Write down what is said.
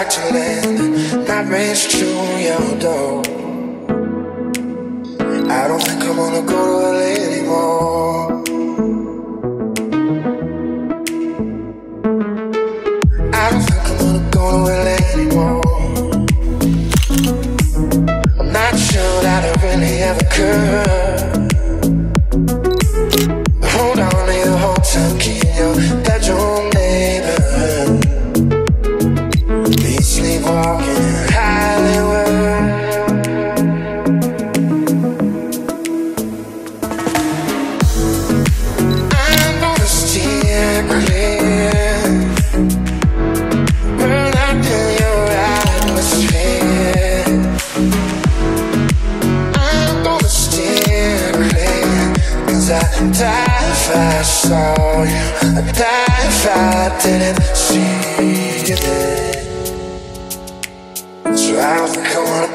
to land and not race to your door. I don't think I wanna go to LA anymore. I don't think I wanna go to LA anymore. I'm not sure that I really ever could. Hold on to your hotel key in your bedroom neighborhood. Be sleepwalking in Hollywood. I'm gonna steer clear. Burn up in your atmosphere. I'm gonna steer clear, 'cause I die if I saw you. I die if I didn't see you there. So I don't think I wanna